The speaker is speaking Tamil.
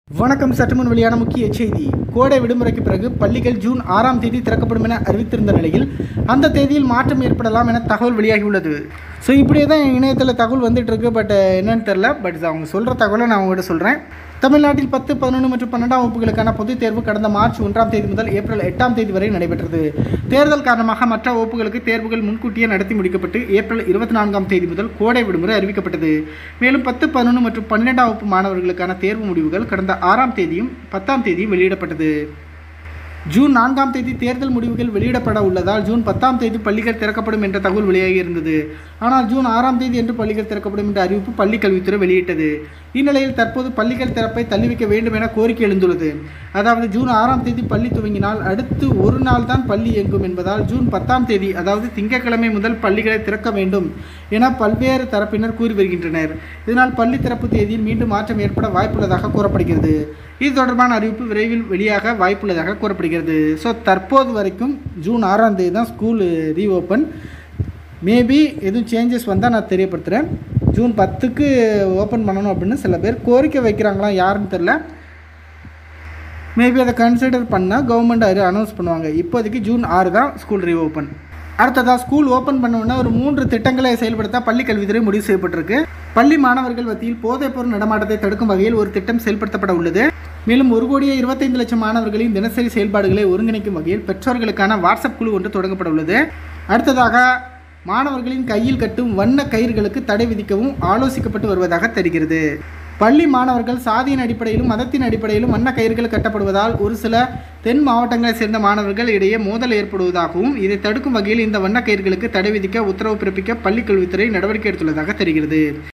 வணக்கம். சற்றுமுன் வெளியான முக்கிய செய்தி. கோடை விடுமுறைக்கு பிறகு பள்ளிகள் ஜூன் 6ஆம் தேதி திறக்கப்படும் என அறிவித்திருந்த நிலையில் அந்த தேதியில் மாற்றம் ஏற்படலாம் என தகவல் வெளியாகியுள்ளது. ஸோ இப்படியே தான் இணையத்தில் தகவல் வந்துட்டு இருக்கு. பட் என்னன்னு தெரில. பட் அவங்க சொல்கிற தகவலை நான் உங்கள்கிட்ட சொல்கிறேன். தமிழ்நாட்டில் 10, 11 மற்றும் 12ஆம் வகுப்புகளுக்கான பொதுத் தேர்வு கடந்த மார்ச் 1ஆம் தேதி முதல் ஏப்ரல் 8ஆம் தேதி வரை நடைபெற்றது. தேர்தல் காரணமாக மற்ற வகுப்புகளுக்கு தேர்வுகள் முன்கூட்டியே நடத்தி முடிக்கப்பட்டு ஏப்ரல் 24ஆம் தேதி முதல் கோடை விடுமுறை அறிவிக்கப்பட்டது. மேலும் 10, 11 மற்றும் 12ஆம் வகுப்பு மாணவர்களுக்கான தேர்வு முடிவுகள் கடந்த 6ஆம் தேதியும் 10ஆம் தேதியும் வெளியிடப்பட்டது. ஜூன் 4ஆம் தேதி தேர்தல் முடிவுகள் வெளியிடப்பட உள்ளதால் ஜூன் 10ஆம் தேதி பள்ளிகள் திறக்கப்படும் என்ற தகவல் வெளியாகி இருந்தது. ஆனால் ஜூன் 6ஆம் தேதி என்று பள்ளிகள் திறக்கப்படும் என்ற அறிவிப்பு பள்ளிக் கல்வித்துறை வெளியிட்டது. இந்நிலையில் தற்போது பள்ளிகள் திறப்பை தள்ளி வைக்க வேண்டும் என கோரிக்கை எழுந்துள்ளது. அதாவது ஜூன் 6ஆம் தேதி பள்ளி துவங்கினால் அடுத்து ஒரு நாள் தான் பள்ளி இயங்கும் என்பதால் ஜூன் 10ஆம் தேதி அதாவது திங்கட்கிழமை முதல் பள்ளிகளை திறக்க வேண்டும் என பல்வேறு தரப்பினர் கூறி வருகின்றனர். இதனால் பள்ளி திறப்பு தேதியில் மீண்டும் மாற்றம் ஏற்பட வாய்ப்புள்ளதாக கூறப்படுகிறது. இது தொடர்பான அறிவிப்பு விரைவில் வெளியாக வாய்ப்புள்ளதாக கூறப்படுகிறது. ஸோ தற்போது வரைக்கும் ஜூன் 6ஆம் தேதி தான் ஸ்கூல் ரீஓப்பன். மேபி எதுவும் சேஞ்சஸ் வந்தால் நான் தெரியப்படுத்துகிறேன். ஜூன் 10க்கு ஓப்பன் பண்ணணும் அப்படின்னு சில பேர் கோரிக்கை வைக்கிறாங்களா, யாருன்னு தெரில. மேபி அதை கன்சிடர் பண்ணால் கவர்மெண்ட் அனௌன்ஸ் பண்ணுவாங்க. இப்போதைக்கு ஜூன் 6 தான் ஸ்கூல் ரீஓப்பன். அடுத்ததாக ஸ்கூல் ஓப்பன் பண்ணவுடனே ஒரு 3 திட்டங்களை செயல்படுத்த பள்ளி கல்வித்துறை முடிவு செய்யப்பட்டிருக்கு. பள்ளி மாணவர்கள் மத்தியில் போதைப்பொருள் நடமாட்டத்தை தடுக்கும் வகையில் ஒரு திட்டம் செயல்படுத்தப்பட உள்ளது. மேலும் 1,25,00,000 மாணவர்களின் தினசரி செயல்பாடுகளை ஒருங்கிணைக்கும் வகையில் பெற்றோர்களுக்கான வாட்ஸ்அப் குழு ஒன்று தொடங்கப்பட உள்ளது. அடுத்ததாக மாணவர்களின் கையில் கட்டும் வண்ண கயிறுகளுக்கு தடை விதிக்கவும் ஆலோசிக்கப்பட்டு வருவதாக தெரிகிறது. பள்ளி மாணவர்கள் சாதியின் அடிப்படையிலும் மதத்தின் அடிப்படையிலும் வண்ண கயிறுகள் கட்டப்படுவதால் ஒரு சில தென் மாவட்டங்களைச் சேர்ந்த மாணவர்கள் இடையே மோதல் ஏற்படுவதாகவும் இதை தடுக்கும் வகையில் இந்த வண்ண கயிறுகளுக்கு தடை விதிக்க உத்தரவு பிறப்பிக்க பள்ளிக் கல்வித்துறை நடவடிக்கை எடுத்துள்ளதாக தெரிகிறது.